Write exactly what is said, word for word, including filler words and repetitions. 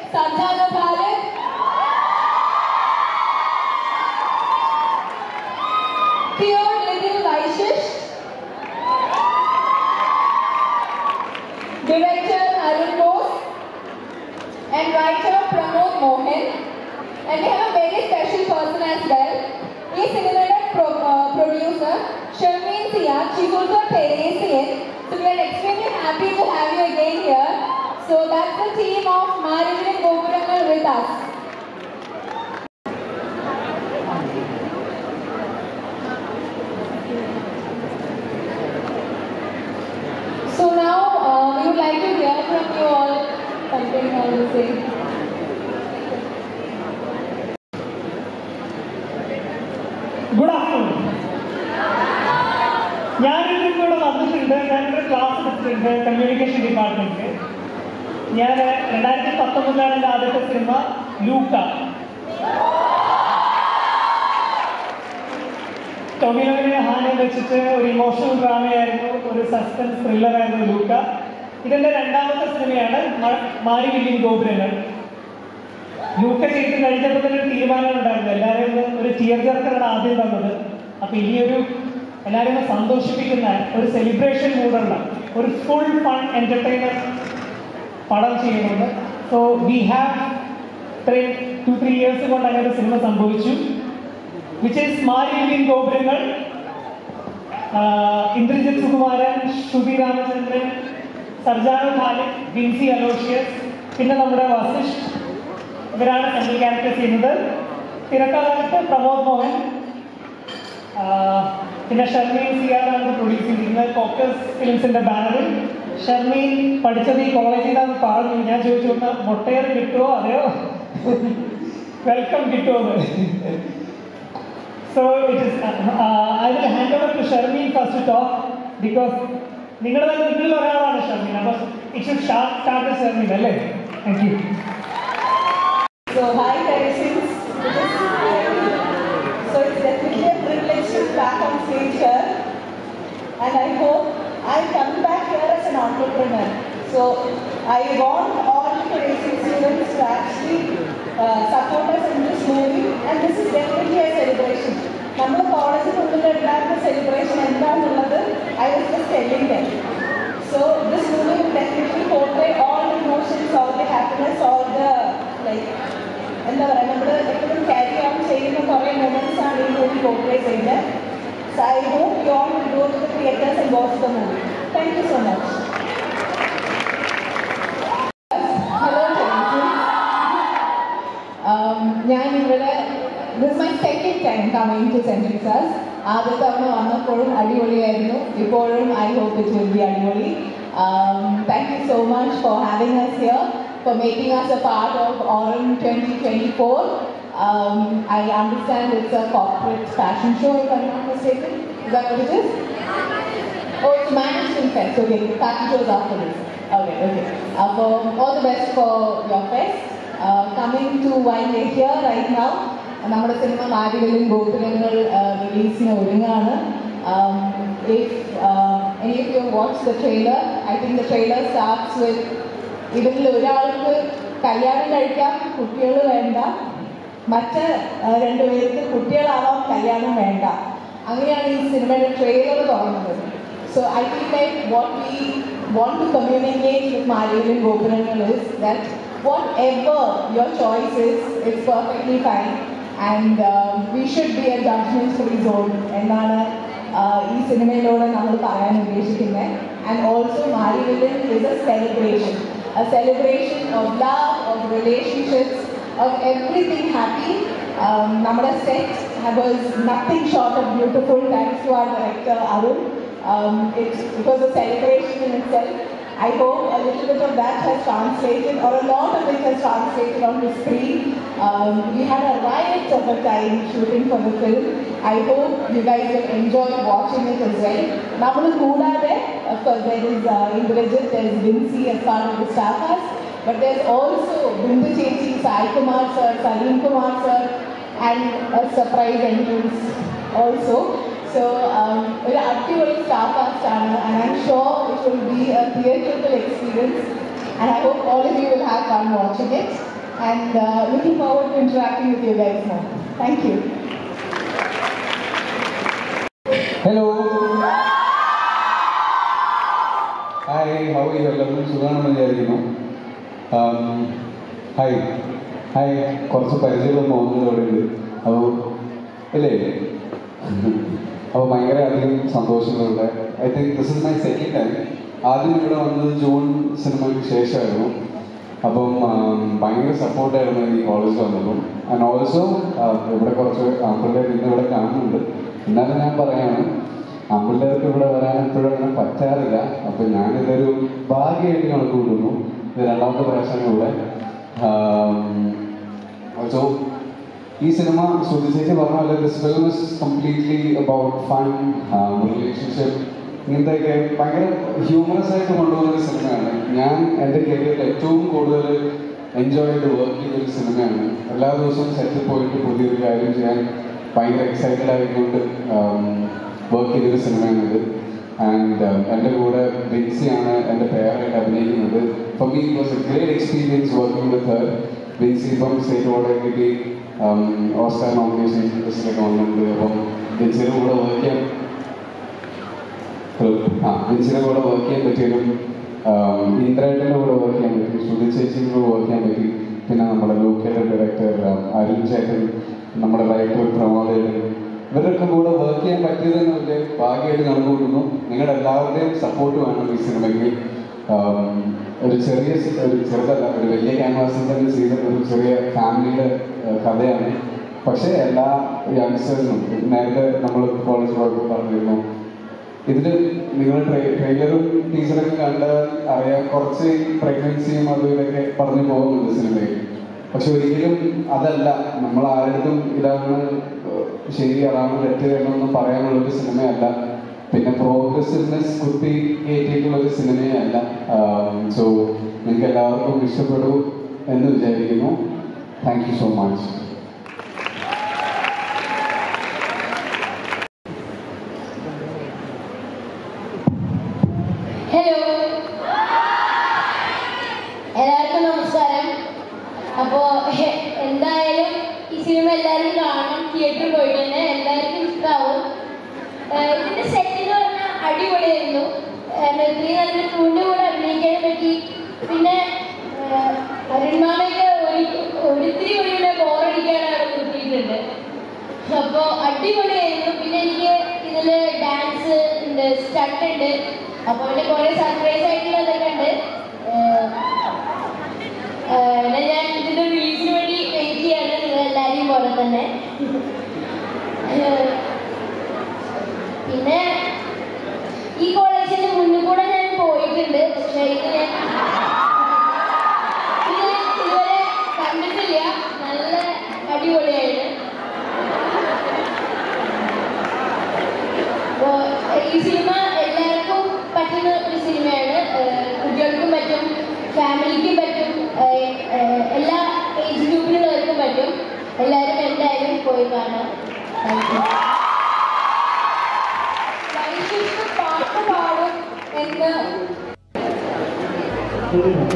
Sanjana Khalid, Pure Little Vaishish, Director Arun Bose, and writer Pramod Mohan. And we have a very special person as well. He is cinematic pro uh, producer Sharmeen Siak. She's also a Theresian. So we are extremely happy to have you again here. So that's the team of Maarivilin Gopurangal with us. So now uh, we would like to hear from you all something I will say. Good afternoon. ഞാനിവിടെ വന്നിട്ടുണ്ട്. ഞാനൊരു class എടുത്തിട്ടുണ്ട് communication ഡിപ്പാർട്ട്മെന്റിൽ. ഞാൻ രണ്ടായിരത്തി പത്തൊമ്പതിലാണ് എൻ്റെ ആദ്യത്തെ cinema ലൂക്ക. ടൊവിനോയെ ഹാനെ വെച്ചിട്ട് ഒരു ഇമോഷണൽ ഡ്രാമയായിരുന്നു, ഒരു സസ്പെൻസ് ത്രില്ലറായിരുന്നു ലൂക്ക. ഇതെൻ്റെ രണ്ടാമത്തെ സിനിമയാണ് മാരിവില്ലിൻ ഗോപുരങ്ങൾ. ലൂക്ക ചെയ്ത് കഴിഞ്ഞപ്പോൾ തന്നെ ഒരു തീരുമാനം ഉണ്ടായിരുന്നു, എല്ലാവരെയും ഒരു ടിയർ ജർക്കറാണ് ആദ്യം തന്നത്. അപ്പം ഇനിയൊരു എല്ലാവരെയും സന്തോഷിപ്പിക്കുന്ന ഒരു സെലിബ്രേഷൻ മൂടുള്ള ഒരു ഫുൾ ഫൺ എൻ്റർടൈനർ പടം ചെയ്യുന്നുണ്ട്. സോ വി ഹാവ് ഇത്രയും ടു ത്രീ ഇയേഴ്സ് കൊണ്ട് അങ്ങനെ ഒരു സിനിമ സംഭവിച്ചു, വിച്ച് ഈസ് മാരിവില്ലിൻ ഗോപുരങ്ങൾ. ഇന്ദ്രജിത് സുകുമാരൻ, ശ്രുതി രാമചന്ദ്രൻ, സർജാന ഖാലിദ്, വിൻസി അലോഷ്യസ്, പിന്നെ നമ്മുടെ വസിഷ്, ഇവരാണ് സെൻട്രൽ ക്യാരക്ടർ ചെയ്യുന്നത്. തിരക്കഥാകൃത്ത് പ്രമോദ് മോഹൻ, പിന്നെ ഷർമീൻ സിയാറാണ് പ്രൊഡ്യൂസ് ചെയ്തിരിക്കുന്നത് കോക്കസ് ഫിലിംസിന്റെ ബാനറിൽ. ഷർമീൻ പഠിച്ചത് ഈ കോളേജിലാന്ന് പറഞ്ഞു. ഞാൻ ചോദിച്ചു കൊടുത്താൽ മൊട്ടയർ കിട്ടുമോ അതെയോ വെൽക്കം കിട്ടുമോ. So it is I will hand over to Sharmeen first to talk because നിങ്ങളുടെ നിങ്ങളിൽ ഒരാളാണ് ഷർമീൻ. അപ്പോൾ it should start start Sharmeen അല്ലേ? Thank you. So hi Theresians. So it's definitely a privilege to be back on stage here, and I hope I come back here as an entrepreneur. So I want all the Theresian students to actually uh, support us in this movie, and this is definitely a celebration. Number college the celebration endaanullathu I was just telling them. So this movie will definitely portray all the emotions, all the happiness, all the like എന്താ പറയുക നമ്മൾ എപ്പോഴും carry on ചെയ്യുന്ന കുറേ moments ആണ് ഈ movie portray ചെയ്യുന്നത്. So I hope you all will go to the theatres and watch the movie. Thank you so much. Hello ഞാൻ ഇവിടെ this my second time coming to saint Joseph's. ആദ്യത്തെ തവണ വന്നപ്പോഴും അടിപൊളിയായിരുന്നു, ഇപ്പോഴും I hope it will be അടിപൊളി. Thank you so much for having us here, for making us a part of Aurum twenty twenty-four. Um, I understand it's a corporate fashion show, if I'm not mistaken. Is that what it is? Oh, it's management fest. Okay, the fashion shows after this. Okay, okay. Uh, for all the best for your fest. Uh, coming to why we're here right now, നമ്മുടെ cinema Marivillin Gopurangal റിലീസിന് ഒരുങ്ങാണ്. If uh, any of you watch the trailer, I think the trailer starts with ഇതിൽ ഒരാൾക്ക് കല്യാണം കഴിക്കാം, കുട്ടികൾ വേണ്ട, മറ്റ് രണ്ടുപേർക്ക് കുട്ടികളാവാം, കല്യാണം വേണ്ട. അങ്ങനെയാണ് ഈ സിനിമയുടെ ട്രെയിലർ തുടങ്ങുന്നത്. So I feel like what we want to communicate with Maarivilin Gopurangal is that whatever your choice is, it's perfectly fine, and uh, we should be a judgment-free zone എന്നാണ് ഈ സിനിമയിലൂടെ നമ്മൾ പറയാൻ ഉദ്ദേശിക്കുന്നത്. And also Maarivilin is a celebration. A celebration of love, of relationships, of everything happy. Um, Namada set was nothing short of beautiful, thanks to our director Arun. Um, it, it was a celebration in itself. I hope a little bit of that has translated, or a lot of it has translated on the screen. Um, we had a riot of a time shooting for the film. I hope you guys will enjoy watching it as well. Namadu Koodade, of course there is uh, Indrajit, there is Vinci as part of the staff cast, but there's also Bindu Chechi, Sai Kumar sir, Salim Kumar sir, and a surprise entrance also. So, um, it's an actual staff cast channel, and I'm sure it will be a theatrical experience, and I hope all of you will have fun watching it. and uh, looking forward to interacting with you guys more. Thank you. Hello. Hi, how are you? എല്ലാവരും സുഖമാണെന്ന് വിചാരിക്കുന്നു. Hi hi കുറച്ച് പരിചയമുള്ള മോഹങ്ങളോടെ ഉണ്ട്. അപ്പോൾ അല്ലേ അപ്പോൾ ഭയങ്കര അധികം സന്തോഷങ്ങളുണ്ട്. I think this is my second time. ആദ്യം ഇവിടെ വന്നത് ജൂൺ സിനിമയ്ക്ക് ശേഷമായിരുന്നു. അപ്പം ഭയങ്കര സപ്പോർട്ടായിരുന്നു ഈ കോളേജ് വന്നപ്പം. ആൻഡ് ഓൾസോ ഇവിടെ കുറച്ച് ആമ്പിള്ളേർ ഇന്ന് ഇവിടെ കാണുന്നുണ്ട്. എന്നാലും ഞാൻ പറയാണ്, ആമ്പിള്ളേർക്ക് ഇവിടെ വരാൻ എപ്പോഴും അങ്ങനെ പറ്റാറില്ല. അപ്പം ഞാനിതൊരു ഭാഗ്യമായിട്ട് കണക്ക് കൂട്ടുന്നു. ഇത് രണ്ടാമത്തെ പ്രാവശ്യം കൂടെ. സോ ഈ സിനിമ ശ്രുതി ചേച്ചി പറഞ്ഞ പോലെ this film is completely about fun, relationship, ഇങ്ങനത്തെയൊക്കെ ഭയങ്കര ഹ്യൂമറസ് ആയിട്ട് കൊണ്ടുപോകുന്ന ഒരു സിനിമയാണ്. ഞാൻ എൻ്റെ കരിയറിൽ ഏറ്റവും കൂടുതൽ എൻജോയ് ചെയ്ത് വർക്ക് ചെയ്തൊരു സിനിമയാണ്. എല്ലാ ദിവസവും സെറ്റിൽ പോയിട്ട് പുതിയൊരു കാര്യം ചെയ്യാൻ ഭയങ്കര എക്സൈറ്റഡ് ആയിക്കൊണ്ട് വർക്ക് ചെയ്തൊരു സിനിമയാണിത്. ആൻഡ് എൻ്റെ കൂടെ ബിൻസിയാണ് എൻ്റെ പേരായിട്ട് അഭിനയിക്കുന്നത്. For me it was a great experience working with her. Binsy ഇപ്പം സ്റ്റേറ്റ് അവാർഡ് കിട്ടി, ഓസ്കാർ നോമിനേഷൻ ലിസ്റ്റിലൊക്കെ വന്നിട്ടുണ്ട്. അപ്പം ബിൻസിയുടെ കൂടെ വർക്ക് ചെയ്യാൻ ഹലോ ആ ബിൻസിയുടെ കൂടെ വർക്ക് ചെയ്യാൻ പറ്റിയതും ഇന്ദ്രേട്ടൻ്റെ കൂടെ വർക്ക് ചെയ്യാൻ പറ്റി, ശ്രുതി ചേച്ചിയുടെ കൂടെ വർക്ക് ചെയ്യാൻ പറ്റി. പിന്നെ നമ്മുടെ ലോക്കൽ ഡയറക്ടർ അരുൺ ചേട്ടൻ, നമ്മുടെ റൈറ്റർ പ്രമോദേട്ടൻ, ഇവരൊക്കെ കൂടെ വർക്ക് ചെയ്യാൻ പറ്റിയതെന്ന് വലിയ ഭാഗ്യമായിട്ട് കണക്കൂട്ടുന്നു. നിങ്ങളുടെ എല്ലാവരുടെയും സപ്പോർട്ട് വേണം ഈ സിനിമയ്ക്ക്. ഒരു ചെറിയ ഒരു ചെറുതല്ല, ഒരു വലിയ ക്യാൻവാസിൽ തന്നെ ചെയ്ത ഒരു ചെറിയ ഫാമിലിയുടെ കഥയാണ്. പക്ഷേ എല്ലാ യങ്സ്റ്റേഴ്സിനും നേരത്തെ നമ്മൾ കോളേജ് പോയപ്പോൾ പറഞ്ഞിരുന്നു, ഇതിൽ നിങ്ങൾ ട്രെയിലറും ടീച്ചറൊക്കെ കണ്ട് അറിയാൻ കുറച്ച് പ്രഗ്നൻസിയും അതും ഇതൊക്കെ പറഞ്ഞു പോകുന്നുണ്ട് സിനിമയിൽ. പക്ഷെ ഒരിക്കലും അതല്ല, നമ്മൾ ആരുടെ ഇതാണ് ശരി അതാണ് തെറ്റ് എന്നൊന്നും പറയാനുള്ളൊരു സിനിമയല്ല. പിന്നെ പ്രോഗ്രസീവ്നെസ് കുത്തി കയറ്റിയിട്ടുള്ളൊരു സിനിമയല്ല. സോ നിങ്ങൾക്ക് എല്ലാവർക്കും ഇഷ്ടപ്പെടൂ എന്ന് വിചാരിക്കുന്നു. Thank you so much. Hello, എല്ലാവർക്കും നമസ്കാരം. അപ്പോൾ എന്തായാലും ഈ സിനിമ എല്ലാവരും കാണണം, തിയേറ്ററിൽ പോയിട്ട് തന്നെ എല്ലാവർക്കും ഇഷ്ടമാവും. ഇതിൻ്റെ സെറ്റ് എന്ന് പറഞ്ഞാൽ അടിപൊളിയായിരുന്നു. ഇത്രയും നല്ല ടൂണിൻ്റെ കൂടെ അഭിനയിക്കാൻ പറ്റി. പിന്നെ അരുൺമാമയൊക്കെ ഒരു ഒരിത്തിരി ഒഴിയുടെ ബോറടിക്കാനാണ് കിട്ടിയിട്ടുണ്ട്. അപ്പോൾ അടിപൊളിയായിരുന്നു. പിന്നെ എനിക്ക് ഇതിൽ ഡാൻസ് ഉണ്ട്, സ്റ്റണ്ട് ഉണ്ട്. അപ്പോൾ അതിൻ്റെ കുറേ സർപ്രൈസ് ആയിട്ടുള്ളതൊക്കെ ഉണ്ട്. ഞാൻ ഇതിൻ്റെ റിലീസിന് വേണ്ടി വെയിറ്റ് ചെയ്യാണ്, നിങ്ങൾ എല്ലാവരെയും പോലെ തന്നെ. പിന്നെ ഈ കോളേജിൻ്റെ മുന്നിൽ കൂടെ ഞാൻ പോയിട്ടുണ്ട്. പക്ഷേ ഇത് ഞാൻ ഇത് ഇതുവരെ കണ്ടിട്ടില്ല. നല്ല അടിപൊളിയായിട്ട്. അപ്പോൾ ഈ സിനിമ എല്ലാവർക്കും പറ്റുന്ന ഒരു സിനിമയാണ്. കുട്ടികൾക്കും പറ്റും, ഫാമിലിക്കും പറ്റും, എല്ലാ ഏജ് ഗ്രൂപ്പിലുള്ളവർക്കും പറ്റും. എല്ലാവരും എന്തായാലും പോയി കാണാം. Thank you. പാട്ട് പാടും എന്ന്